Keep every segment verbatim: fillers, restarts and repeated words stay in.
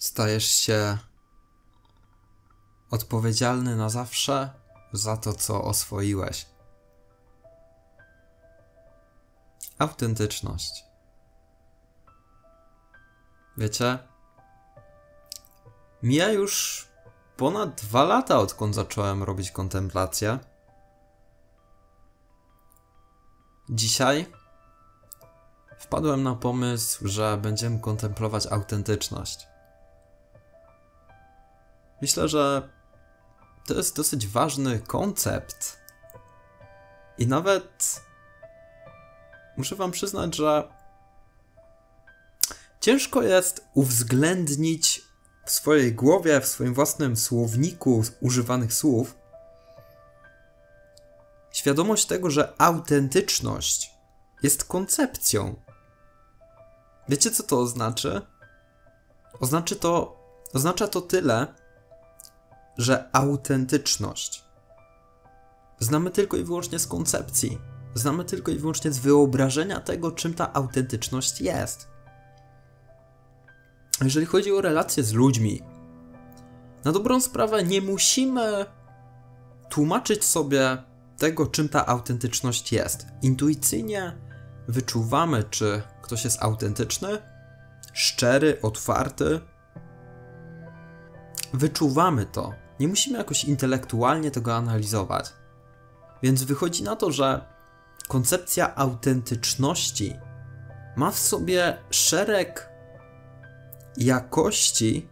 Stajesz się odpowiedzialny na zawsze za to, co oswoiłeś. Autentyczność. Wiecie, mija już ponad dwa lata, odkąd zacząłem robić kontemplację. Dzisiaj wpadłem na pomysł, że będziemy kontemplować autentyczność. Myślę, że to jest dosyć ważny koncept. I nawet muszę wam przyznać, że ciężko jest uwzględnić w swojej głowie, w swoim własnym słowniku używanych słów świadomość tego, że autentyczność jest koncepcją. Wiecie, co to oznacza? Oznacza to, oznacza to tyle, że autentyczność znamy tylko i wyłącznie z koncepcji. Znamy tylko i wyłącznie z wyobrażenia tego, czym ta autentyczność jest. Jeżeli chodzi o relacje z ludźmi, na dobrą sprawę nie musimy tłumaczyć sobie tego, czym ta autentyczność jest. Intuicyjnie wyczuwamy, czy ktoś jest autentyczny, szczery, otwarty. Wyczuwamy to. Nie musimy jakoś intelektualnie tego analizować. Więc wychodzi na to, że koncepcja autentyczności ma w sobie szereg jakości,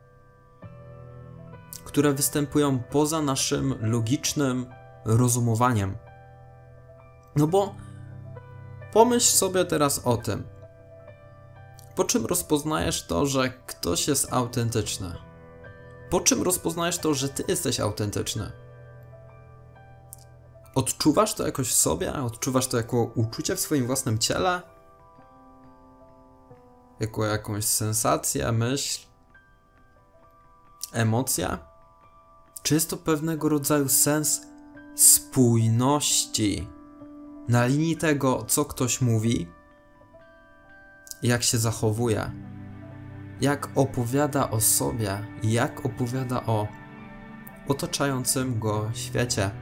które występują poza naszym logicznym rozumowaniem. No bo pomyśl sobie teraz o tym. Po czym rozpoznajesz to, że ktoś jest autentyczny? Po czym rozpoznajesz to, że ty jesteś autentyczny? Odczuwasz to jakoś w sobie? Odczuwasz to jako uczucie w swoim własnym ciele? Jako jakąś sensację, myśl? Emocja? Czy jest to pewnego rodzaju sens spójności na linii tego, co ktoś mówi, jak się zachowuje, jak opowiada o sobie, jak opowiada o otaczającym go świecie?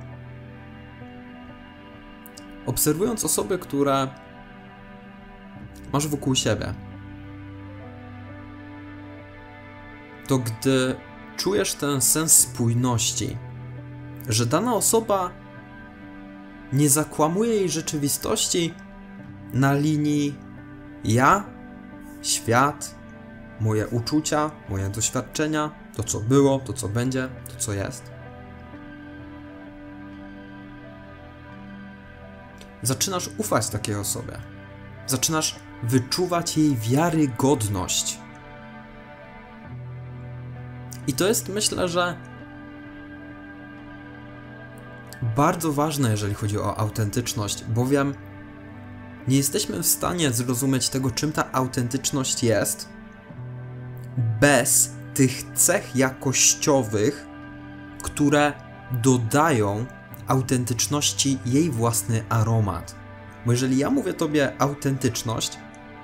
Obserwując osoby, które masz wokół siebie, to gdy czujesz ten sens spójności, że dana osoba nie zakłamuje jej rzeczywistości na linii ja, świat, moje uczucia, moje doświadczenia, to co było, to co będzie, to co jest. Zaczynasz ufać takiej osobie. Zaczynasz wyczuwać jej wiarygodność. I to jest, myślę, że bardzo ważne, jeżeli chodzi o autentyczność, bowiem nie jesteśmy w stanie zrozumieć tego, czym ta autentyczność jest, bez tych cech jakościowych, które dodają autentyczności jej własny aromat. Bo jeżeli ja mówię tobie autentyczność,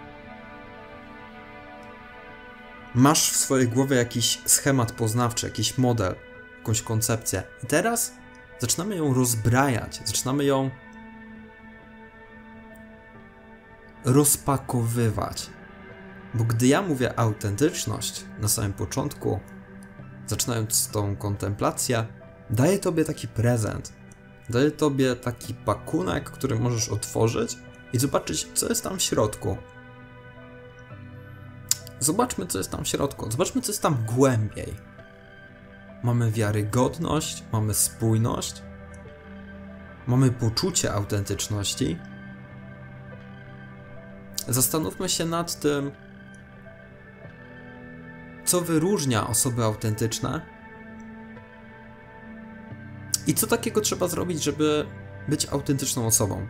masz w swojej głowie jakiś schemat poznawczy, jakiś model, jakąś koncepcję. I teraz zaczynamy ją rozbrajać, zaczynamy ją rozpakowywać. Bo gdy ja mówię autentyczność na samym początku, zaczynając tą kontemplację, daję tobie taki prezent. Daję tobie taki pakunek, który możesz otworzyć i zobaczyć, co jest tam w środku. Zobaczmy, co jest tam w środku. Zobaczmy, co jest tam głębiej. Mamy wiarygodność, mamy spójność, mamy poczucie autentyczności. Zastanówmy się nad tym, co wyróżnia osoby autentyczne i co takiego trzeba zrobić, żeby być autentyczną osobą.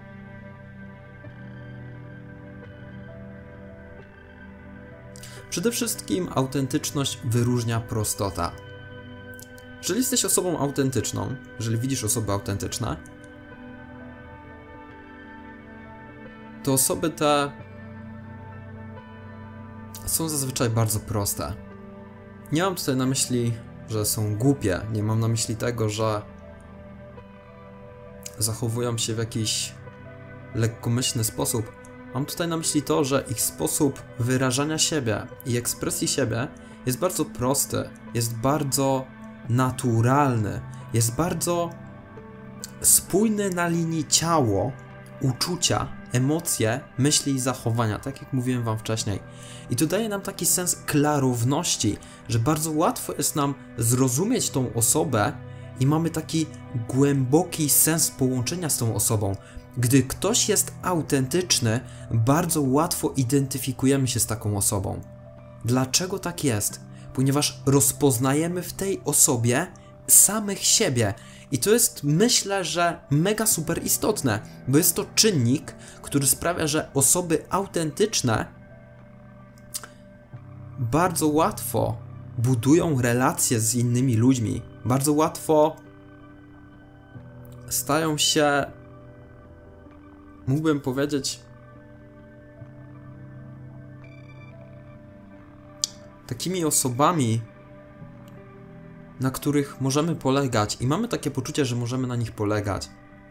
Przede wszystkim autentyczność wyróżnia prostota. Jeżeli jesteś osobą autentyczną, jeżeli widzisz osoby autentyczne, to osoby te są zazwyczaj bardzo proste. Nie mam tutaj na myśli, że są głupie, nie mam na myśli tego, że zachowują się w jakiś lekkomyślny sposób. Mam tutaj na myśli to, że ich sposób wyrażania siebie i ekspresji siebie jest bardzo prosty, jest bardzo naturalny, jest bardzo spójny na linii ciało, uczucia, emocje, myśli i zachowania, tak jak mówiłem wam wcześniej. I to daje nam taki sens klarowności, że bardzo łatwo jest nam zrozumieć tą osobę i mamy taki głęboki sens połączenia z tą osobą. Gdy ktoś jest autentyczny, bardzo łatwo identyfikujemy się z taką osobą. Dlaczego tak jest? Ponieważ rozpoznajemy w tej osobie samych siebie. I to jest, myślę, że mega super istotne, bo jest to czynnik, który sprawia, że osoby autentyczne bardzo łatwo budują relacje z innymi ludźmi. Bardzo łatwo stają się, mógłbym powiedzieć, takimi osobami, na których możemy polegać i mamy takie poczucie, że możemy na nich polegać.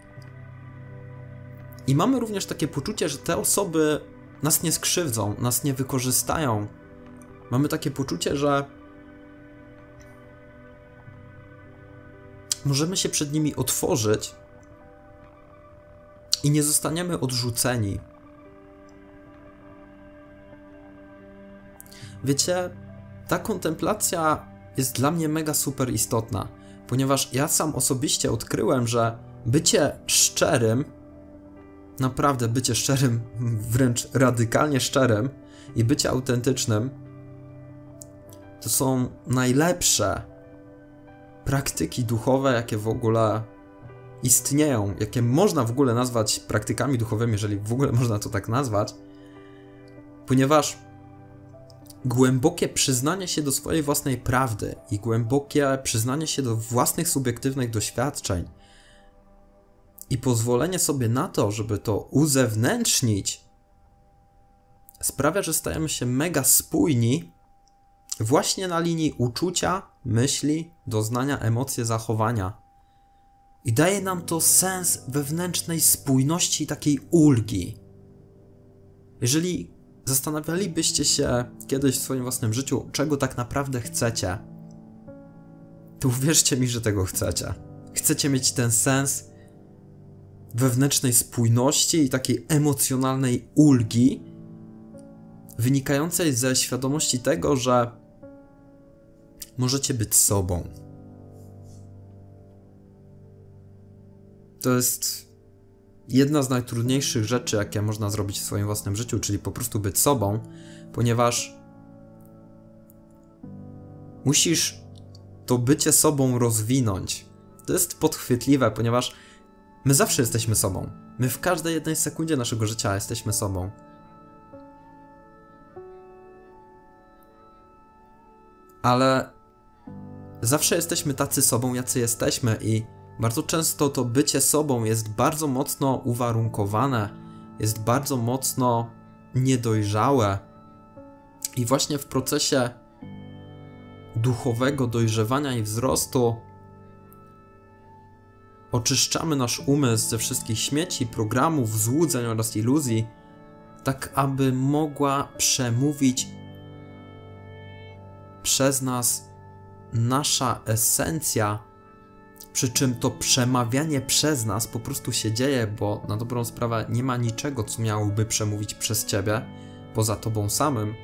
I mamy również takie poczucie, że te osoby nas nie skrzywdzą, nas nie wykorzystają. Mamy takie poczucie, że możemy się przed nimi otworzyć i nie zostaniemy odrzuceni. Wiecie, ta kontemplacja jest dla mnie mega super istotna, ponieważ ja sam osobiście odkryłem, że bycie szczerym, naprawdę bycie szczerym, wręcz radykalnie szczerym i bycie autentycznym to są najlepsze praktyki duchowe, jakie w ogóle istnieją, jakie można w ogóle nazwać praktykami duchowymi, jeżeli w ogóle można to tak nazwać, ponieważ głębokie przyznanie się do swojej własnej prawdy i głębokie przyznanie się do własnych subiektywnych doświadczeń i pozwolenie sobie na to, żeby to uzewnętrznić, sprawia, że stajemy się mega spójni właśnie na linii uczucia, myśli, doznania, emocje, zachowania. I daje nam to sens wewnętrznej spójności i takiej ulgi. Jeżeli zastanawialibyście się kiedyś w swoim własnym życiu, czego tak naprawdę chcecie, to uwierzcie mi, że tego chcecie. Chcecie mieć ten sens wewnętrznej spójności i takiej emocjonalnej ulgi, wynikającej ze świadomości tego, że możecie być sobą. To jest jedna z najtrudniejszych rzeczy, jakie można zrobić w swoim własnym życiu, czyli po prostu być sobą, ponieważ musisz to bycie sobą rozwinąć. To jest podchwytliwe, ponieważ my zawsze jesteśmy sobą. My w każdej jednej sekundzie naszego życia jesteśmy sobą. Ale zawsze jesteśmy tacy sobą, jacy jesteśmy i bardzo często to bycie sobą jest bardzo mocno uwarunkowane, jest bardzo mocno niedojrzałe. I właśnie w procesie duchowego dojrzewania i wzrostu oczyszczamy nasz umysł ze wszystkich śmieci, programów, złudzeń oraz iluzji, tak aby mogła przemówić przez nas nasza esencja, przy czym to przemawianie przez nas po prostu się dzieje, bo na dobrą sprawę nie ma niczego, co miałoby przemówić przez ciebie, poza tobą samym.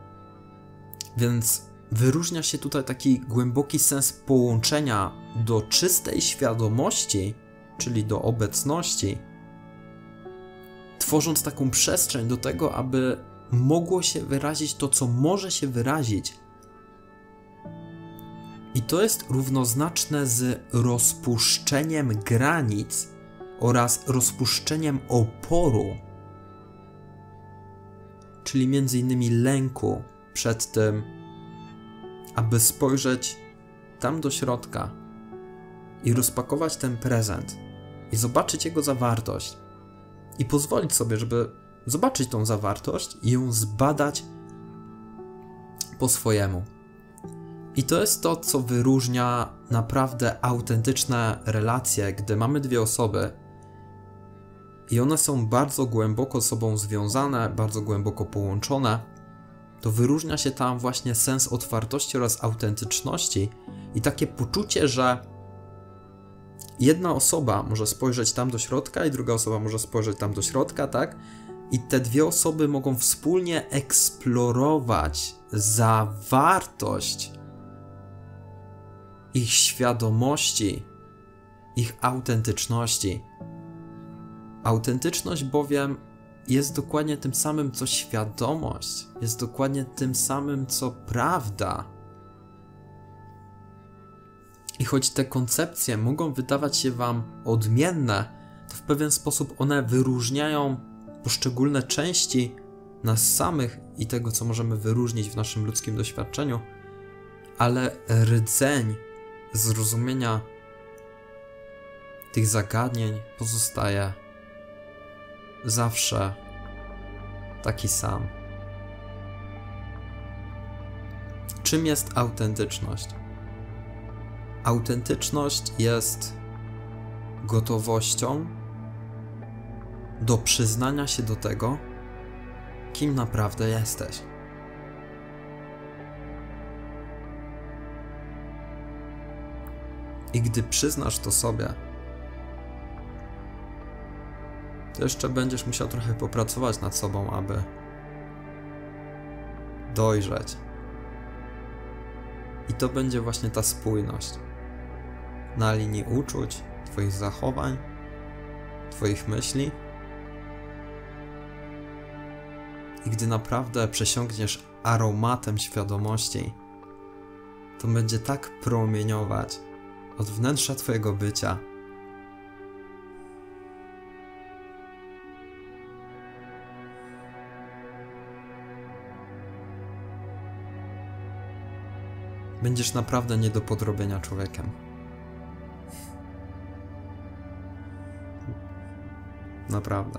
Więc wyróżnia się tutaj taki głęboki sens połączenia do czystej świadomości, czyli do obecności, tworząc taką przestrzeń do tego, aby mogło się wyrazić to, co może się wyrazić. I to jest równoznaczne z rozpuszczeniem granic oraz rozpuszczeniem oporu, czyli między innymi lęku przed tym, aby spojrzeć tam do środka i rozpakować ten prezent i zobaczyć jego zawartość i pozwolić sobie, żeby zobaczyć tą zawartość i ją zbadać po swojemu. I to jest to, co wyróżnia naprawdę autentyczne relacje, gdy mamy dwie osoby i one są bardzo głęboko z sobą związane, bardzo głęboko połączone, to wyróżnia się tam właśnie sens otwartości oraz autentyczności i takie poczucie, że jedna osoba może spojrzeć tam do środka i druga osoba może spojrzeć tam do środka, tak? I te dwie osoby mogą wspólnie eksplorować zawartość ich świadomości, ich autentyczności. Autentyczność bowiem jest dokładnie tym samym, co świadomość, jest dokładnie tym samym, co prawda. I choć te koncepcje mogą wydawać się wam odmienne, to w pewien sposób one wyróżniają poszczególne części nas samych i tego, co możemy wyróżnić w naszym ludzkim doświadczeniu, ale rdzeń zrozumienia tych zagadnień pozostaje zawsze taki sam. Czym jest autentyczność? Autentyczność jest gotowością do przyznania się do tego, kim naprawdę jesteś. I gdy przyznasz to sobie, to jeszcze będziesz musiał trochę popracować nad sobą, aby dojrzeć. I to będzie właśnie ta spójność na linii uczuć, twoich zachowań, twoich myśli. I gdy naprawdę przesiągniesz aromatem świadomości, to będzie tak promieniować od wnętrza twojego bycia. Będziesz naprawdę nie do podrobienia człowiekiem. Naprawdę.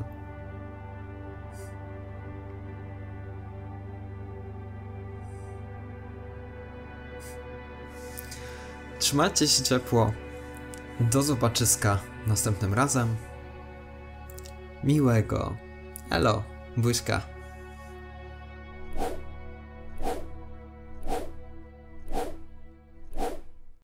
Trzymajcie się ciepło. Do zobaczyska następnym razem. Miłego. Elo, buźka.